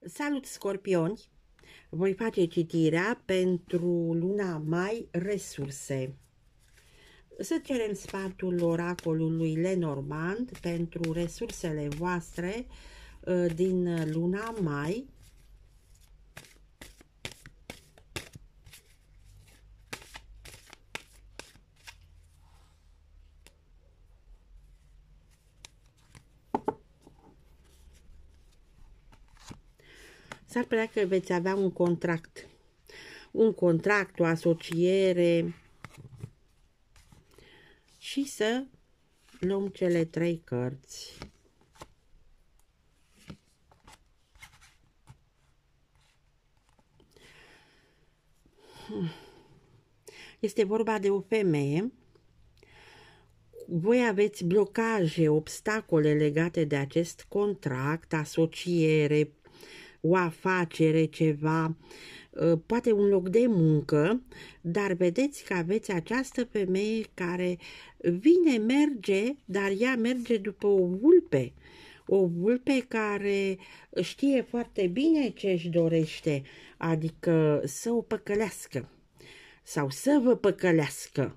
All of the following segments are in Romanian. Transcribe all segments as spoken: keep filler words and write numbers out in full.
Salut, scorpioni! Voi face citirea pentru luna mai, resurse. Să cerem sfatul oracolului Lenormand pentru resursele voastre din luna mai. S-ar părea că veți avea un contract, un contract, o asociere și să luăm cele trei cărți. Este vorba de o femeie. Voi aveți blocaje, obstacole legate de acest contract, asociere, o afacere, ceva, poate un loc de muncă, dar vedeți că aveți această femeie care vine, merge, dar ea merge după o vulpe, o vulpe care știe foarte bine ce își dorește, adică să o păcălească sau să vă păcălească.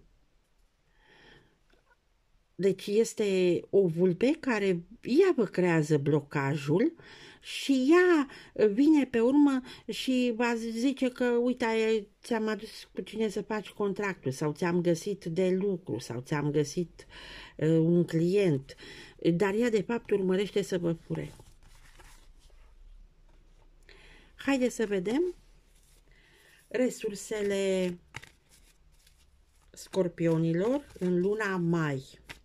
Deci este o vulpe care ea vă creează blocajul și ea vine pe urmă și va zice că, uite, ți-am adus cu cine să faci contractul sau ți-am găsit de lucru sau ți-am găsit uh, un client, dar ea de fapt urmărește să vă fure. Haideți să vedem resursele scorpionilor în luna mai.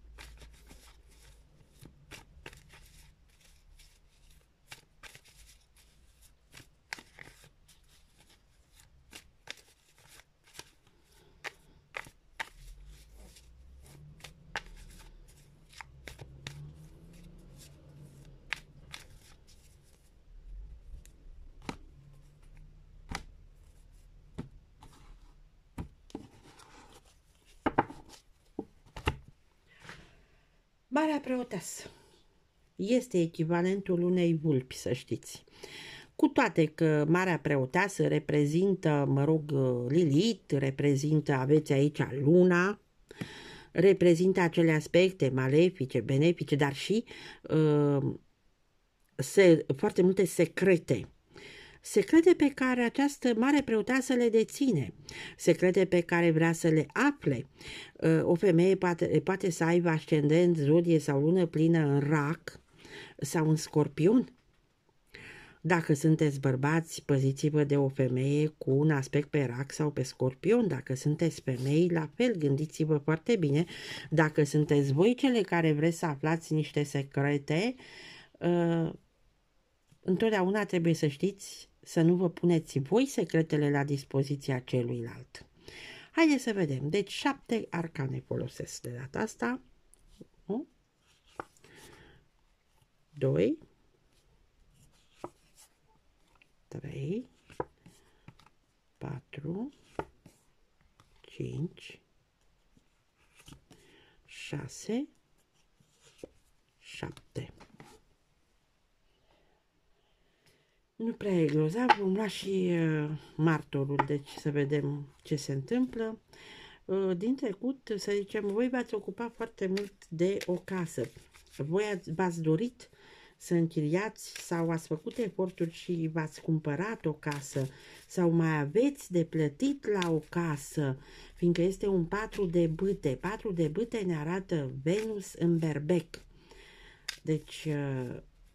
Marea Preoteasă este echivalentul unei vulpi, să știți. Cu toate că Marea Preoteasă reprezintă, mă rog, Lilith, reprezintă, aveți aici luna, reprezintă acele aspecte malefice, benefice, dar și uh, se, foarte multe secrete. Secrete pe care această Mare Preoteasă le deține, secrete pe care vrea să le afle. O femeie poate, poate să aibă ascendent, zodie sau lună plină în rac sau în scorpion. Dacă sunteți bărbați, păziți-vă de o femeie cu un aspect pe rac sau pe scorpion. Dacă sunteți femei, la fel, gândiți-vă foarte bine. Dacă sunteți voi cele care vreți să aflați niște secrete, uh, întotdeauna trebuie să știți să nu vă puneți voi secretele la dispoziția celuilalt. Haideți să vedem. Deci șapte arcane folosesc de data asta. unu, doi, trei, patru, cinci, șase, șapte. Nu prea e grozav, vom lua și uh, martorul, deci să vedem ce se întâmplă. Uh, din trecut, să zicem, voi v-ați ocupat foarte mult de o casă. Voi v-ați dorit să închiriați sau ați făcut eforturi și v-ați cumpărat o casă sau mai aveți de plătit la o casă, fiindcă este un patru de bâte. Patru de bâte ne arată Venus în berbec. Deci... Uh,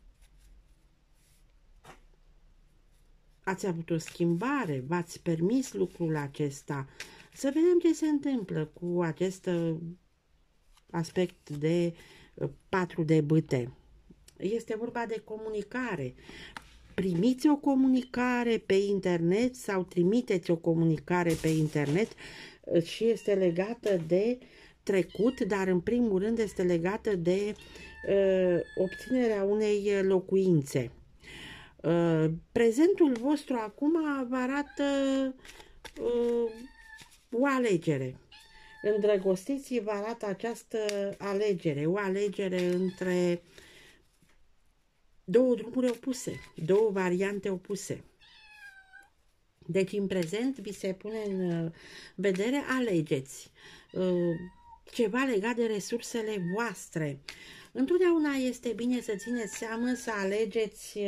ați avut o schimbare, v-ați permis lucrul acesta. Să vedem ce se întâmplă cu acest aspect de patru de bâte. Este vorba de comunicare. Primiți o comunicare pe internet sau trimiteți o comunicare pe internet și este legată de trecut, dar în primul rând este legată de uh, obținerea unei locuințe. Uh, prezentul vostru acum vă arată uh, o alegere. Îndrăgostiții vă arată această alegere, o alegere între două drumuri opuse, două variante opuse. Deci, în prezent, vi se pune în vedere, alegeți ceva legat de resursele voastre. Întotdeauna este bine să țineți seama să alegeți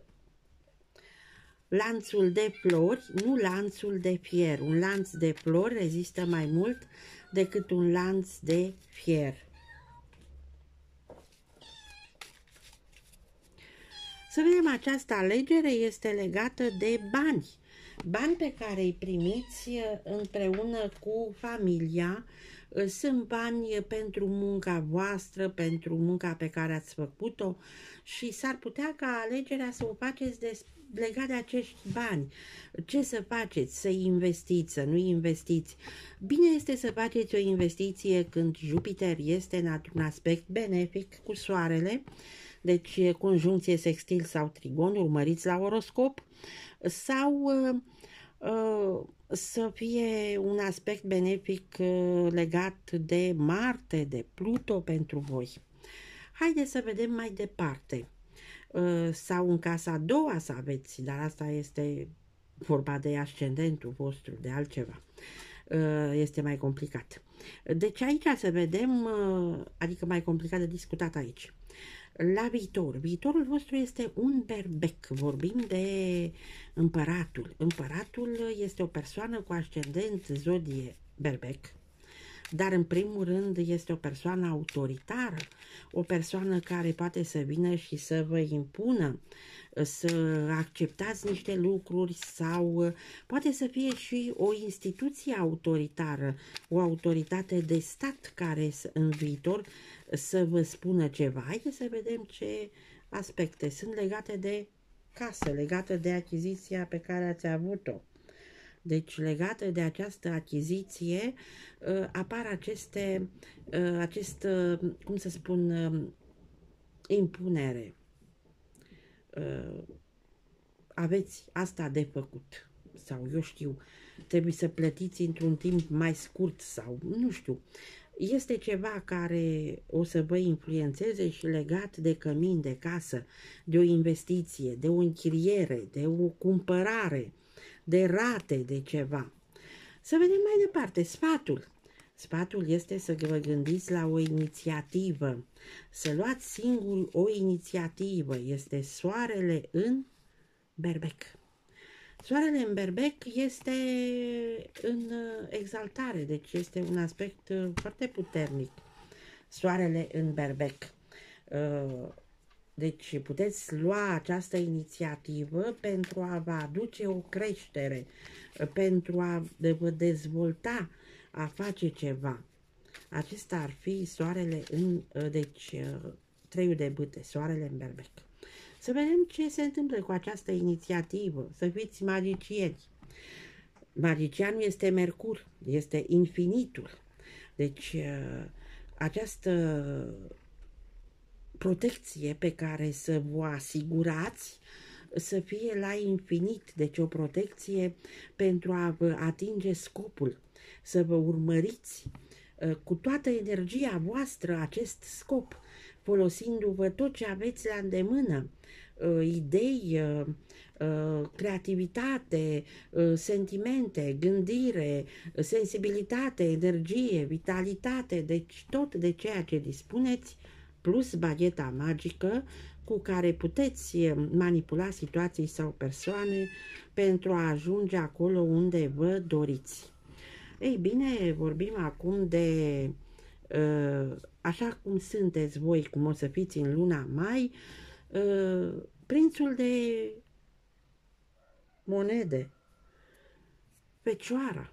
lanțul de flori, nu lanțul de fier. Un lanț de flori rezistă mai mult decât un lanț de fier. Să vedem, această alegere este legată de bani. Bani pe care îi primiți împreună cu familia. Sunt bani pentru munca voastră, pentru munca pe care ați făcut-o și s-ar putea ca alegerea să o faceți de, legat de acești bani. Ce să faceți? Să investiți, să nu investiți. Bine este să faceți o investiție când Jupiter este într-un aspect benefic cu Soarele, deci conjuncție sextil sau trigon, urmăriți la oroscop, sau uh, uh, să fie un aspect benefic uh, legat de Marte, de Pluto pentru voi. Haideți să vedem mai departe. Uh, sau în casa a doua să aveți, dar asta este vorba de ascendentul vostru, de altceva. Uh, este mai complicat. Deci aici să vedem, uh, adică mai complicat de discutat aici. La viitor. Viitorul vostru este un berbec. Vorbim de împăratul. Împăratul este o persoană cu ascendent zodie berbec, dar în primul rând este o persoană autoritară, o persoană care poate să vină și să vă impună să acceptați niște lucruri, sau poate să fie și o instituție autoritară, o autoritate de stat care în viitor să vă spună ceva. Haideți să vedem ce aspecte sunt legate de casă, legate de achiziția pe care ați avut-o. Deci, legată de această achiziție, apar aceste, acest, cum să spun, impunere. Aveți asta de făcut, sau eu știu, trebuie să plătiți într-un timp mai scurt, sau nu știu. Este ceva care o să vă influențeze și legat de cămin, de casă, de o investiție, de o închiriere, de o cumpărare, de rate, de ceva. Să vedem mai departe, sfatul. Sfatul este să vă gândiți la o inițiativă, să luați singur o inițiativă. Este Soarele în berbec. Soarele în berbec este în exaltare, deci este un aspect foarte puternic. Soarele în berbec. Deci puteți lua această inițiativă pentru a vă aduce o creștere, pentru a vă dezvolta, a face ceva. Acesta ar fi Soarele în, deci, treiul de bâte, Soarele în berbec. Să vedem ce se întâmplă cu această inițiativă, să fiți magicieni. Magicianul este Mercur, este infinitul. Deci această protecție pe care să vă asigurați să fie la infinit, deci o protecție pentru a vă atinge scopul, să vă urmăriți cu toată energia voastră acest scop, folosindu-vă tot ce aveți la îndemână, idei, creativitate, sentimente, gândire, sensibilitate, energie, vitalitate, deci tot de ceea ce dispuneți, plus bagheta magică cu care puteți manipula situații sau persoane pentru a ajunge acolo unde vă doriți. Ei bine, vorbim acum de așa cum sunteți voi, cum o să fiți în luna mai, prințul de monede, Fecioara.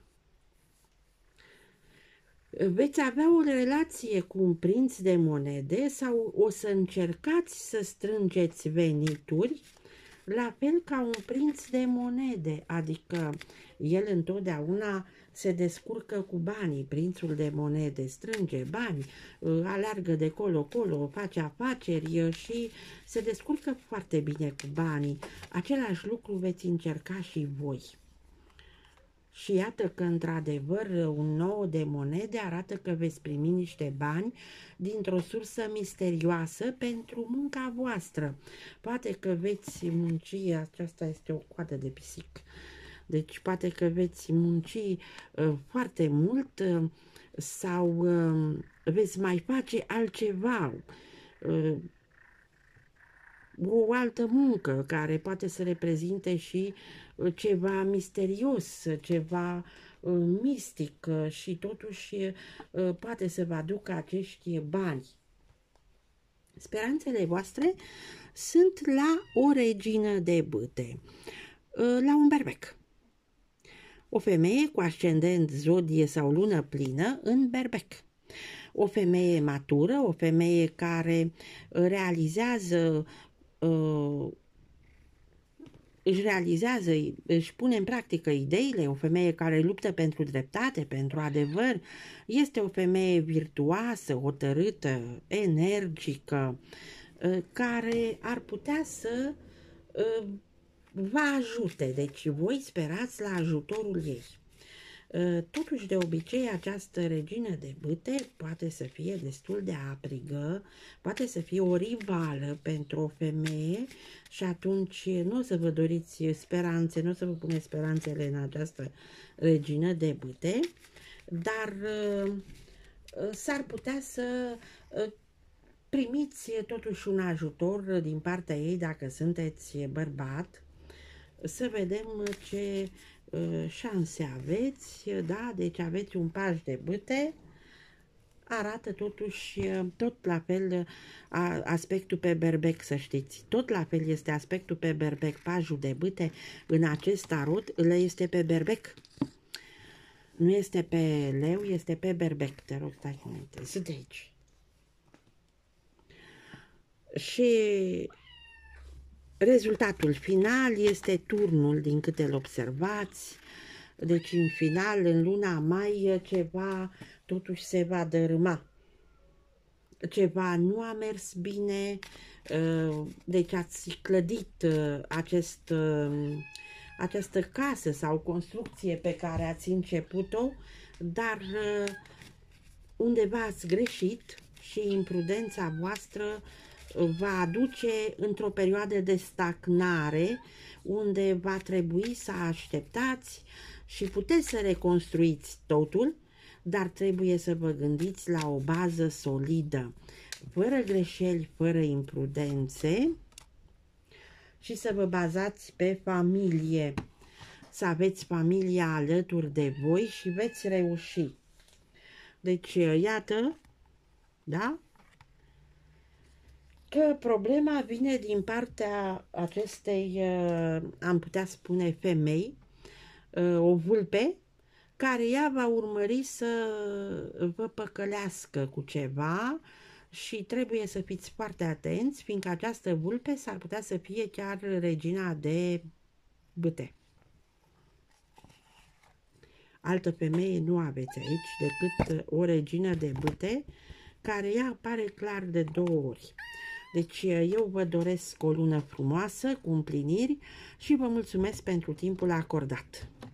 Veți avea o relație cu un prinț de monede sau o să încercați să strângeți venituri la fel ca un prinț de monede, adică el întotdeauna se descurcă cu banii, prințul de monede strânge bani, alergă de colo-colo, face afaceri și se descurcă foarte bine cu banii. Același lucru veți încerca și voi. Și iată că, într-adevăr, un nou de monede arată că veți primi niște bani dintr-o sursă misterioasă pentru munca voastră. Poate că veți munci, aceasta este o coadă de pisic, deci poate că veți munci uh, foarte mult uh, sau uh, veți mai face altceva, uh, o altă muncă care poate să reprezinte și ceva misterios, ceva mistic și totuși poate să vă aducă acești bani. Speranțele voastre sunt la o regină de bâte, la un berbec. O femeie cu ascendent, zodie sau lună plină în berbec. O femeie matură, o femeie care realizează își realizează, își pune în practică ideile, o femeie care luptă pentru dreptate, pentru adevăr, este o femeie virtuoasă, hotărâtă, energică, care ar putea să vă ajute. Deci voi sperați la ajutorul ei. Totuși, de obicei, această regină de bâte poate să fie destul de aprigă, poate să fie o rivală pentru o femeie și atunci nu o să vă doriți speranțe, nu o să vă puneți speranțele în această regină de bâte, dar s-ar putea să primiți totuși un ajutor din partea ei dacă sunteți bărbat. Să vedem ce șanse aveți, da? Deci aveți un paj de bâte, arată totuși tot la fel aspectul pe berbec, să știți. Tot la fel este aspectul pe berbec, pajul de bâte în acest tarot, îl este pe berbec. Nu este pe leu, este pe berbec. Te rog, stai un moment. Sunt aici. Și rezultatul final este turnul, din câte îl observați. Deci, în final, în luna mai, ceva totuși se va dărâma. Ceva nu a mers bine, deci ați clădit acest, această casă sau construcție pe care ați început-o, dar undeva ați greșit și imprudența voastră va aduce într-o perioadă de stagnare, unde va trebui să așteptați și puteți să reconstruiți totul, dar trebuie să vă gândiți la o bază solidă, fără greșeli, fără imprudențe și să vă bazați pe familie, să aveți familia alături de voi și veți reuși. Deci, iată, da? Că problema vine din partea acestei, am putea spune, femei, o vulpe, care ea va urmări să vă păcălească cu ceva și trebuie să fiți foarte atenți, fiindcă această vulpe s-ar putea să fie chiar regina de bâte. Altă femeie nu aveți aici decât o regină de bâte, care ea apare clar de două ori. Deci eu vă doresc o lună frumoasă, cu împliniri și vă mulțumesc pentru timpul acordat.